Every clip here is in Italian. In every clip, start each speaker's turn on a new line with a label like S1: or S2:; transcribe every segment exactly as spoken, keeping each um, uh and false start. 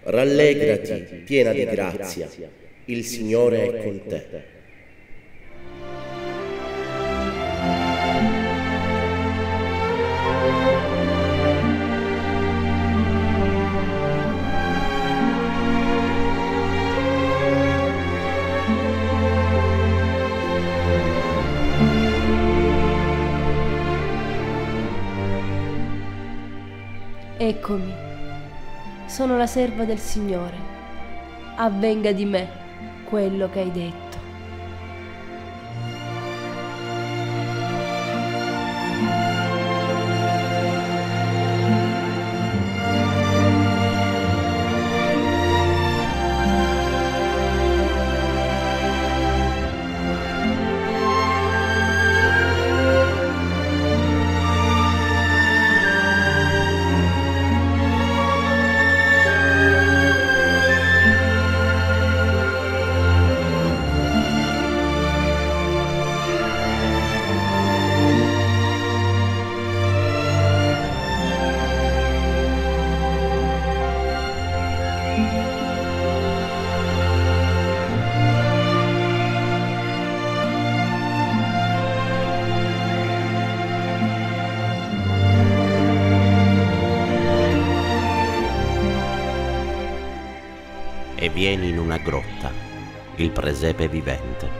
S1: Rallegrati, piena di grazia, il Signore è con te.
S2: Eccomi, sono la serva del Signore, avvenga di me quello che hai detto.
S3: E vieni in una grotta, il presepe vivente.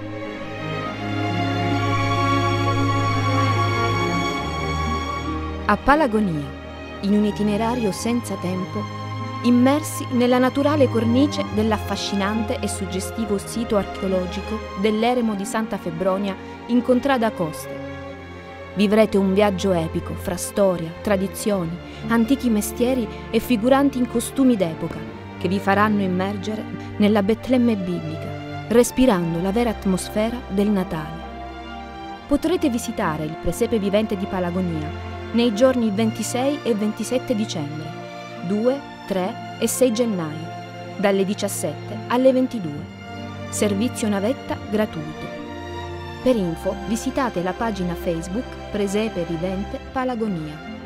S4: A Palagonia, in un itinerario senza tempo, immersi nella naturale cornice dell'affascinante e suggestivo sito archeologico dell'eremo di Santa Febronia in Contrada Coste. Vivrete un viaggio epico fra storia, tradizioni, antichi mestieri e figuranti in costumi d'epoca, che vi faranno immergere nella Betlemme biblica, respirando la vera atmosfera del Natale. Potrete visitare il presepe vivente di Palagonia nei giorni ventisei e ventisette dicembre, due, tre e sei gennaio, dalle diciassette alle ventidue. Servizio navetta gratuito. Per info visitate la pagina Facebook Presepe Vivente Palagonia.